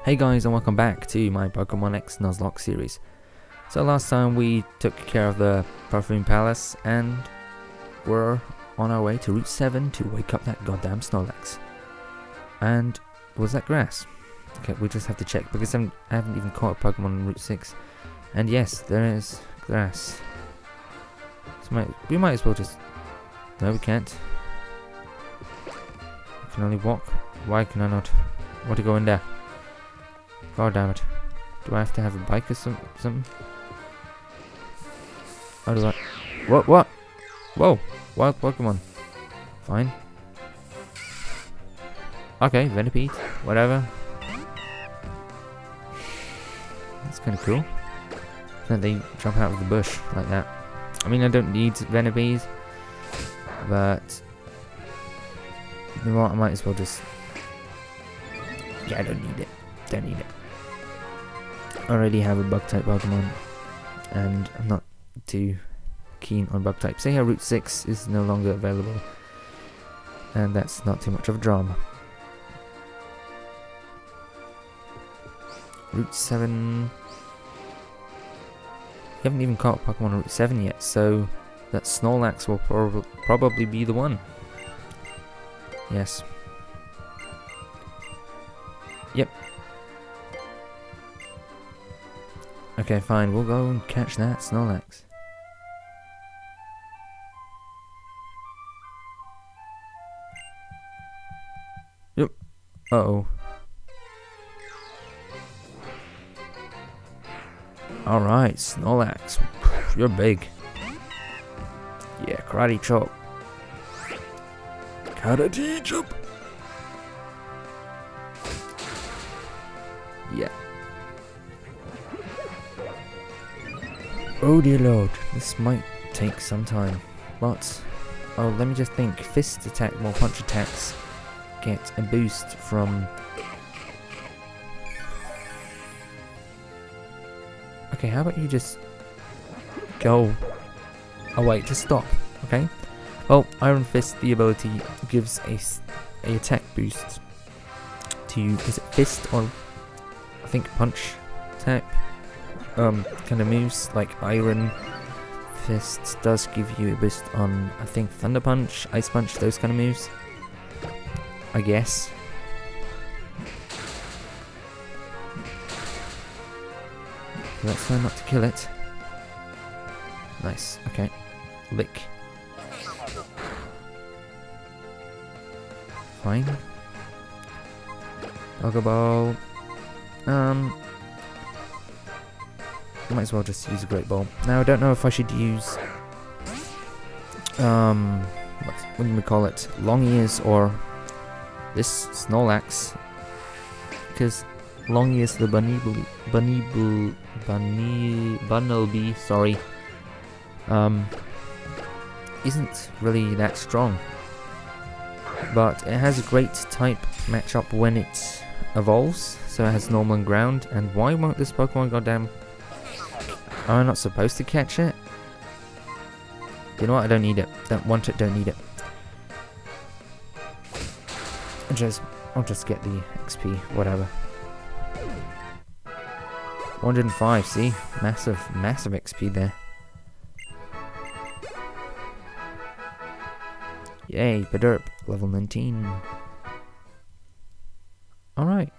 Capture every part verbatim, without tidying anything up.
Hey guys, and welcome back to my Pokemon X Nuzlocke series. So last time we took care of the Perfume Palace and we're on our way to Route seven to wake up that goddamn Snorlax. And was that grass? Okay, we just have to check because I'm, I haven't even caught a Pokemon on Route six. And yes, there is grass. So might, we might as well just... No, we can't. We can only walk. Why can I not? Want to go in there? God damn it. Do I have to have a bike or some, something? How do I... What? What? Whoa! Wild Pokemon. Fine. Okay, Venipede. Whatever. That's kind of cool. That they jump out of the bush like that. I mean, I don't need Venipedes. But... You know what? I might as well just... Yeah, I don't need it. Don't need it. I already have a bug type Pokemon, and I'm not too keen on bug type. Say how Route six is no longer available, and that's not too much of a drama. Route seven. We haven't even caught Pokemon on Route seven yet, so that Snorlax will prob probably be the one. Yes. Yep. Okay, fine, we'll go and catch that Snorlax. Yep. Uh-oh. Alright, Snorlax. You're big. Yeah, karate chop. Karate chop. Yeah. Oh dear lord, this might take some time. But, oh, let me just think. Fist attack, more punch attacks get a boost from... Okay, how about you just go... Oh wait, just stop, okay? Well, Iron Fist, the ability, gives a, a attack boost to, is it Fist or... I think punch type um, kind of moves, like Iron Fist does give you a boost on, I think, Thunder Punch, Ice Punch, those kind of moves. I guess. Let's try not to kill it. Nice, okay. Lick. Fine. Pokeball. Um... I might as well just use a Great Ball. Now, I don't know if I should use... Um... What, what do we call it? Long Ears or... This Snorlax. Because Long Ears, the Vaniville... Vaniville... Bunny... Bunnelby, sorry. Um... Isn't really that strong. But it has a great type matchup when it evolves. So it has normal and ground. And why won't this Pokemon goddamn... Am I not supposed to catch it? You know what? I don't need it. Don't want it, don't need it. I'll just, I'll just get the X P, whatever. one hundred five, see? Massive, massive X P there. Yay, Paderp, level nineteen. Alright.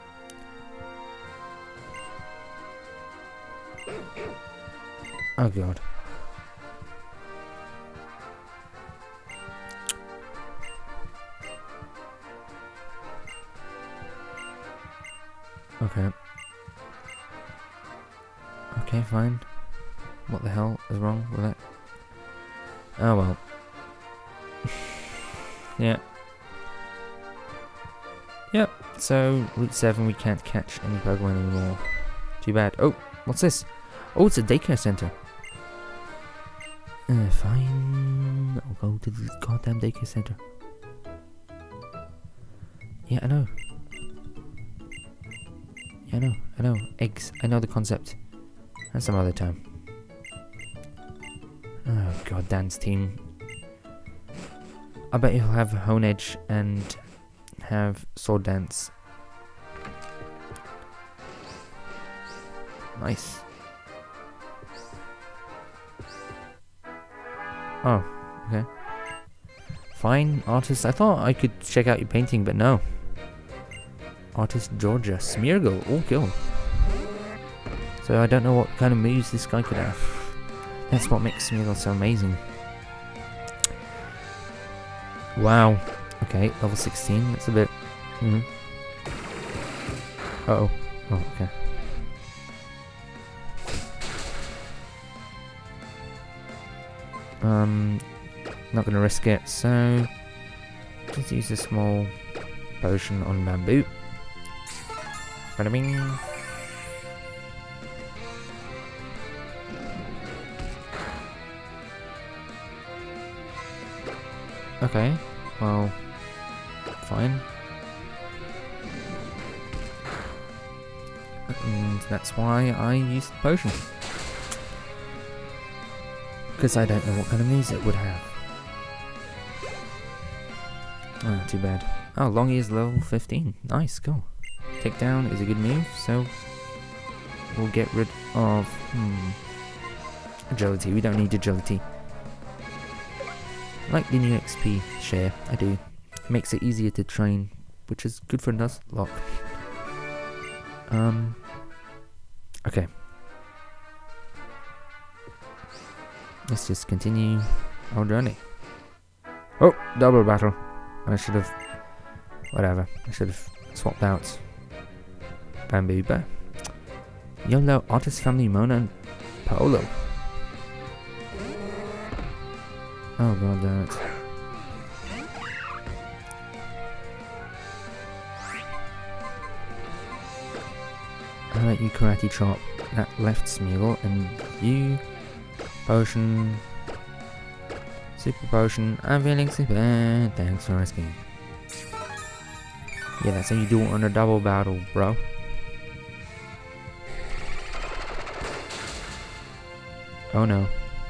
Oh god. Okay. Okay, fine. What the hell is wrong with that? Oh well. Yeah. Yep, so Route seven we can't catch any Pokemon anymore. Too bad. Oh, what's this? Oh, it's a daycare center. Uh, fine. I'll go to the goddamn daycare center. Yeah, I know. Yeah, I know. I know. Eggs. I know the concept. And some other time. Oh god, dance team. I bet he'll have Hone Edge and have Sword Dance. Nice. Oh, okay. Fine, artist. I thought I could check out your painting, but no. Artist Georgia. Smeargle. All kill. So I don't know what kind of moves this guy could have. That's what makes Smeargle so amazing. Wow. Okay, level sixteen. That's a bit... Mm. Uh oh. Oh, okay. Um, not gonna risk it, so just use a small potion on Bamboo. Bada bing. Okay, well, fine. And that's why I used the potion. Because I don't know what kind of moves it would have. Oh, too bad. Oh, Long Ears level fifteen. Nice, cool. Takedown is a good move, so we'll get rid of hmm, agility. We don't need agility. I like the new X P share, I do. It makes it easier to train, which is good for Nuzlocke. Um, okay. Let's just continue our journey. Oh, double battle. I should have... Whatever. I should have swapped out Bamboo Bear. YOLO, Artist Family, Mona, and Paolo. Oh god damn it. I'll let you Karate Chop that left Smeargle, and you... Potion, Super Potion, I'm feeling super, thanks for asking. Yeah, that's how you do it on a double battle, bro. Oh no.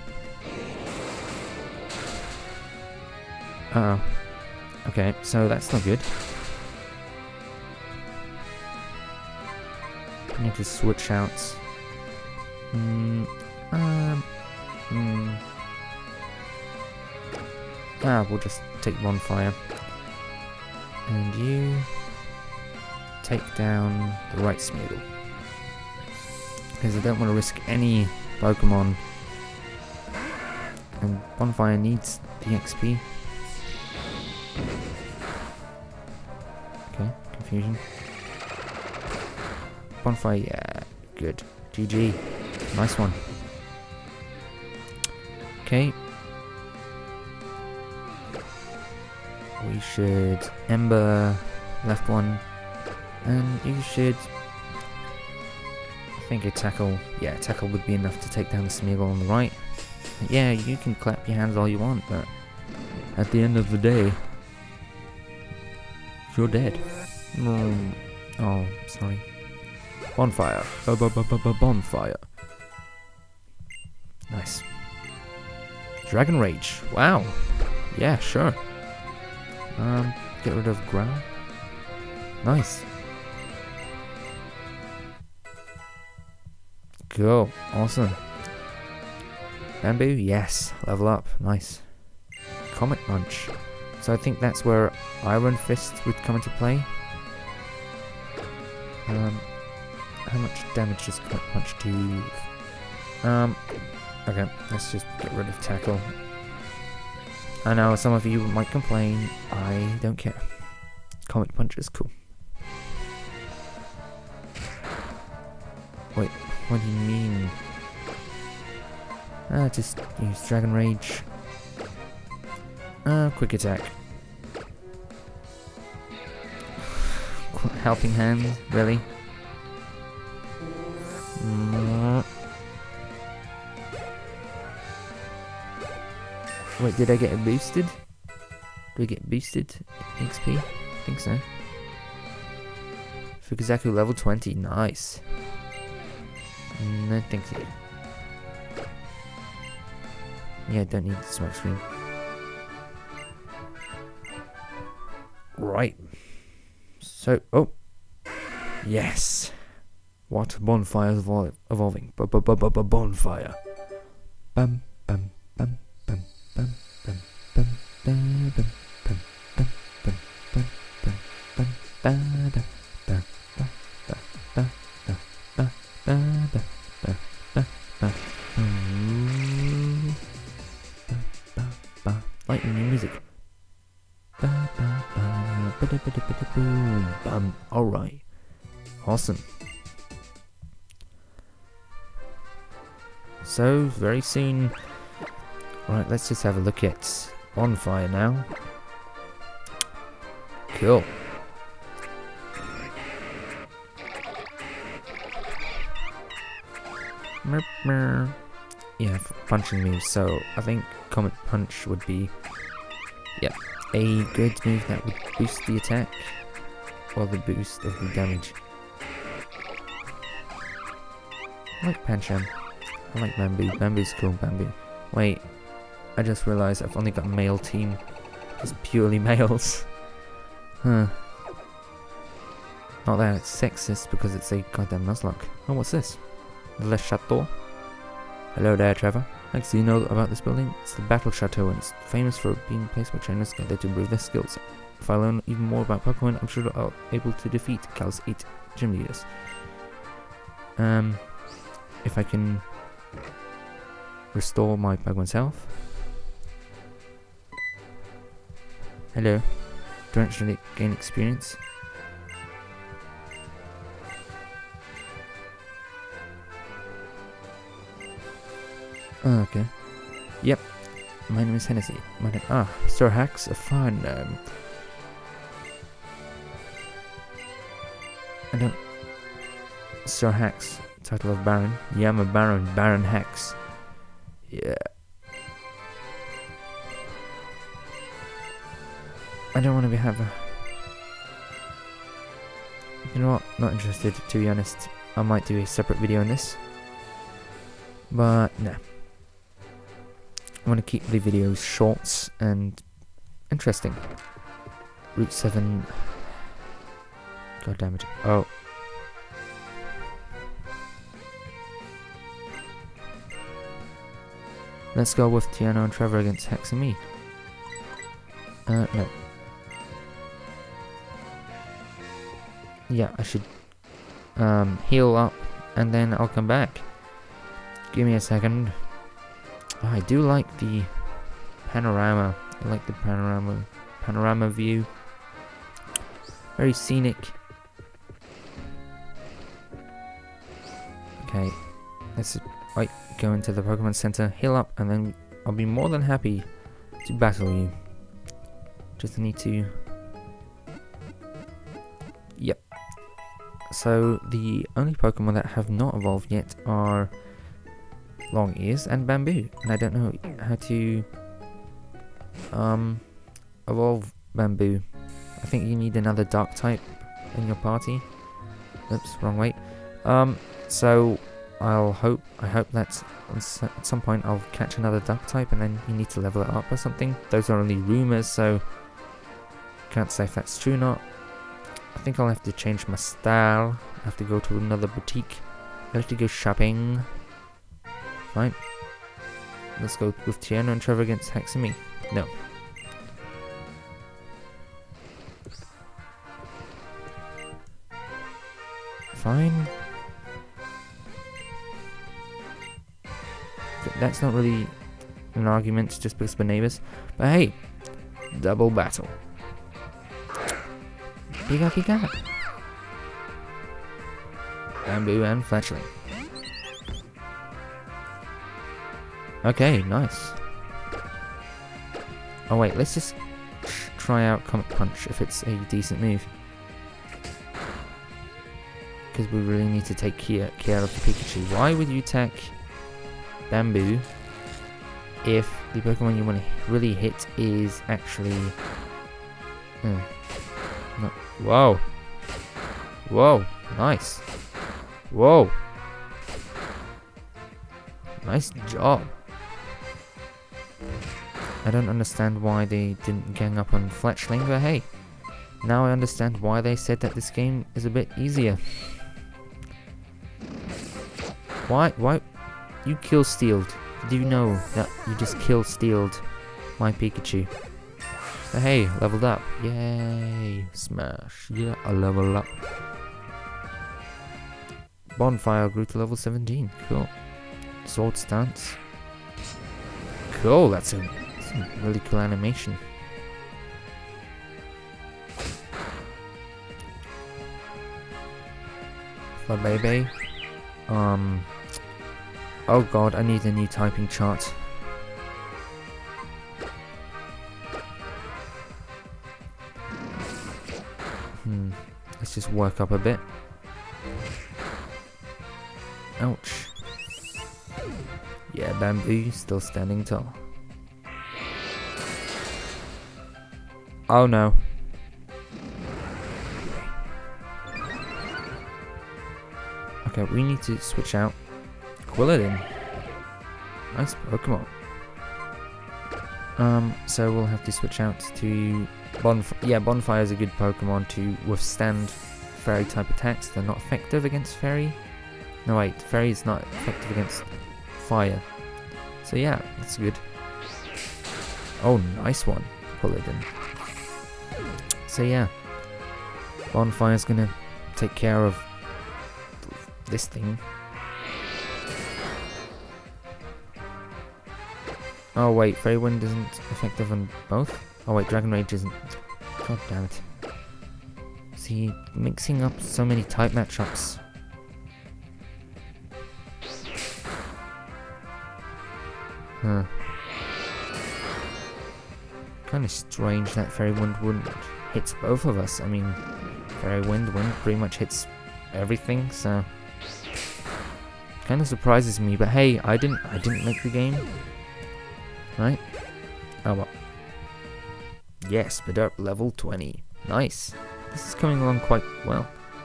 Uh oh. Okay, so that's not good. I need to switch out. Hmm. Um. Hmm. Ah, we'll just take Bonfire. And you take down the right Smeargle. Because I don't want to risk any Pokemon. And Bonfire needs the X P. Okay, confusion. Bonfire, yeah, good. G G. Nice one. Okay. We should Ember left one, and you should. I think a tackle. Yeah, a tackle would be enough to take down the Smeargle on the right. Yeah, you can clap your hands all you want, but at the end of the day, you're dead. Mm. Oh, sorry. Bonfire. Bonfire. Nice. Dragon Rage. Wow. Yeah, sure. Um, get rid of Growl. Nice. Cool. Awesome. Bamboo. Yes. Level up. Nice. Comet Punch. So I think that's where Iron Fist would come into play. Um, how much damage does Comet Punch do? Um, okay, let's just get rid of Tackle. I know some of you might complain, I don't care. Comet Punch is cool. Wait, what do you mean? Uh, just use Dragon Rage. Uh, Quick Attack. Helping Hand, really? Mm. Wait, did I get it boosted? Do I get boosted X P? I think so. Fukuzaku level twenty, nice. No, thank you. Yeah, don't need the smoke screen. Right. So, oh. Yes. What? Bonfire's evol evolving. B -b -b -b -b bonfire. Bum bum bum bum bum bum bum bum bum bum bum bum bum bum bum ba da ba ba ba ba ba ba ba ba ba ba ba ba ba lightning music. Ba ba ba ba da ba da ba da boom bum. Alright. Awesome. So, very soon. Right, let's just have a look at Bonfire now. Cool. Merp, merp. Yeah, for punching moves. So, I think Comet Punch would be, yeah, a good move that would boost the attack or the boost of the damage. I like Pancham. I like Bamboo. Bamboo's cool, Bamboo. Wait, I just realised I've only got a male team. Just purely males. Huh. Not that it's sexist because it's a goddamn Nuzlocke. Oh, what's this? Le Chateau. Hello there, Trevor. Thanks, do you know about this building? It's the Battle Chateau and it's famous for being a place where trainers gather to improve their skills. If I learn even more about Pokemon, I'm sure I'll be able to defeat Cal's eight gym leaders. Um, if I can restore my Pokemon's health. Hello. Do I actually gain experience? Oh, okay. Yep. My name is Hennessy. My name ah, Sir Hax, a fine um I don't Sir Hax, title of Baron. Yeah, I'm a Baron, Baron Hax. Yeah. I don't want to be have a... You know what? Not interested, to be honest. I might do a separate video on this. But, no. I want to keep the videos short and interesting. Route seven... God damn it. Oh. Let's go with Tiano and Trevor against Hex and me. Uh, no. Yeah, I should um, heal up and then I'll come back. Give me a second. Oh, I do like the panorama. I like the panorama panorama view. Very scenic. Okay, let's right, go into the Pokemon Center, heal up, and then I'll be more than happy to battle you. Just need to... Yep. So, the only Pokemon that have not evolved yet are Long Ears and Bamboo. And I don't know how to um, evolve Bamboo. I think you need another Dark type in your party. Oops, wrong way. Um, so, I'll hope, I hope that at some point I'll catch another Dark type and then you need to level it up or something. Those are only rumors, so can't say if that's true or not. I think I'll have to change my style. I have to go to another boutique. I have to go shopping. Fine. Let's go with Tiano and Trevor against Hex and me. No. Fine. That's not really an argument just because we're neighbours. But hey, double battle. Pika Pika. Bamboo and Fletchling. Okay, nice. Oh wait, let's just try out Comet Punch if it's a decent move. Because we really need to take care, care of the Pikachu. Why would you attack Bamboo if the Pokemon you want to really hit is actually... Hmm. No. Whoa. Whoa. Nice. Whoa. Nice job. I don't understand why they didn't gang up on Fletchling, but hey. Now I understand why they said that this game is a bit easier. Why? Why? You kill stealed. Did you know that you just kill stealed my Pikachu? But hey, leveled up. Yay. Smash. Yeah, I level up. Bonfire grew to level seventeen. Cool. Sword stance. Cool, that's a, that's a really cool animation. Baby. Um. Oh god, I need a new typing chart. Hmm. Let's just work up a bit. Ouch. Yeah, Bamboo still standing tall. Oh no. Okay, we need to switch out Quilladin. Nice Pokemon. Um, so we'll have to switch out to Bonfire. Yeah, Bonfire is a good Pokemon to withstand Fairy type attacks. They're not effective against Fairy. No wait, Fairy is not effective against Fire. So yeah, that's good. Oh, nice one, Quilladin. So yeah, Bonfire's gonna take care of this thing. Oh wait, Fairy Wind isn't effective on both? Oh wait, Dragon Rage isn't. God damn it. See, mixing up so many type matchups. Huh. Kinda strange that Fairy Wind wouldn't hit both of us. I mean, Fairy Wind, Wind pretty much hits everything, so kind of surprises me. But hey, I didn't I didn't make the game, right? Oh well. Yes, Bidurp level twenty. Nice. This is coming along quite well.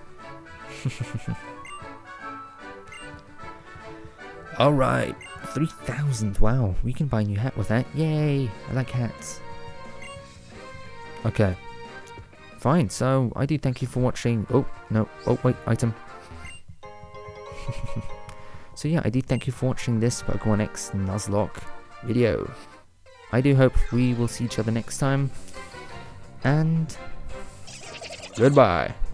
Alright, three thousand. Wow, we can buy a new hat with that. Yay, I like hats. Okay. Fine, so I do thank you for watching. Oh, no. Oh, wait, item. So yeah, I do thank you for watching this Pokemon X Nuzlocke video. I do hope we will see each other next time. And goodbye.